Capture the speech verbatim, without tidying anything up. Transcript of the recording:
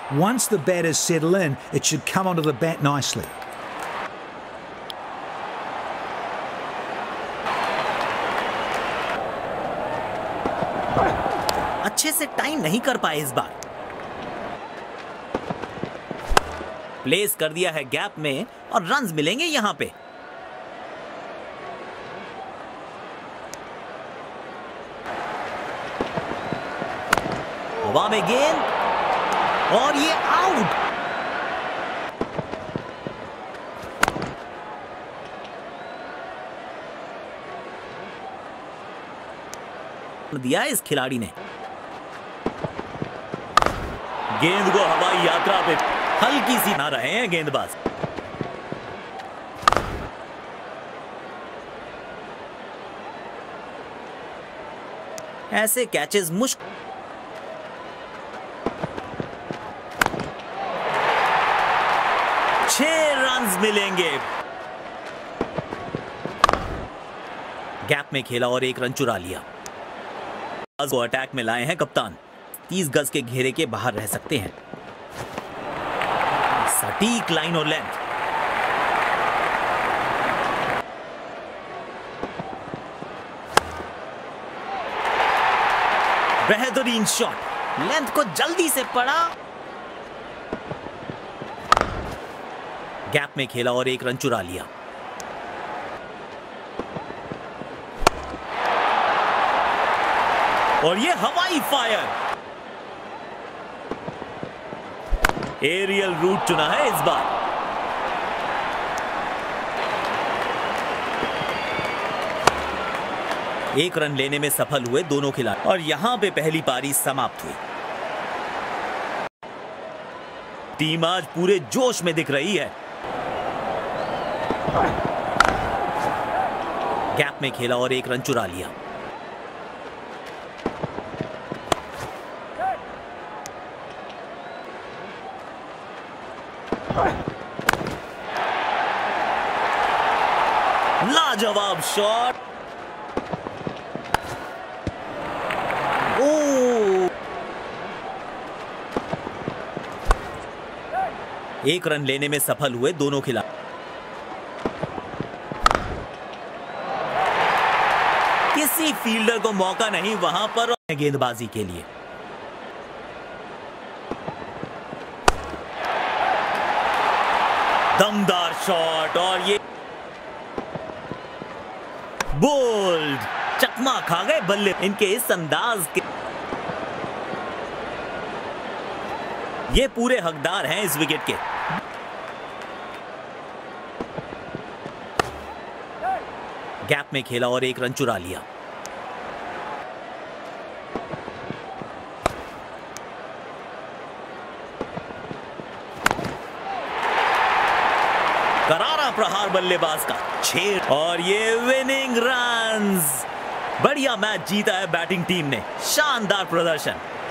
Once the batters settle in, it should come onto the bat nicely. अच्छे से time नहीं कर पाए इस बार। प्लेस कर दिया है गैप में और रन्स मिलेंगे यहां पे। हवा में गेंद और ये आउट। दिया इस खिलाड़ी ने। गेंद को हवाई यात्रा पे हल्की सी ना रहे हैं गेंदबाज। ऐसे कैचेस मुश्किल। छह रन्स मिलेंगे। गैप में खेला और एक रन चुरा लिया। को अटैक में लाए हैं कप्तान। तीस गज के घेरे के बाहर रह सकते हैं। सटीक लाइन और लेंथ। बेहतरीन शॉट। लेंथ को जल्दी से पड़ा। गैप में खेला और एक रन चुरा लिया। और ये हवाई फायर। एरियल रूट चुना है इस बार। एक रन लेने में सफल हुए दोनों खिलाड़ी और यहां पे पहली पारी समाप्त हुई। टीम आज पूरे जोश में दिख रही है। गैप में खेला और एक रन चुरा लिया। लाजवाब शॉट। ओ एक रन लेने में सफल हुए दोनों खिलाड़ी। किसी फील्डर को मौका नहीं वहां पर गेंदबाजी के लिए। दमदार शॉट और ये बोल्ड। चकमा खा गए बल्ले इनके इस अंदाज के। ये पूरे हकदार हैं इस विकेट के। गैप में खेला और एक रन चुरा लिया। करारा प्रहार बल्लेबाज का। छह और ये विनिंग रन्स। बढ़िया मैच जीता है बैटिंग टीम ने। शानदार प्रदर्शन।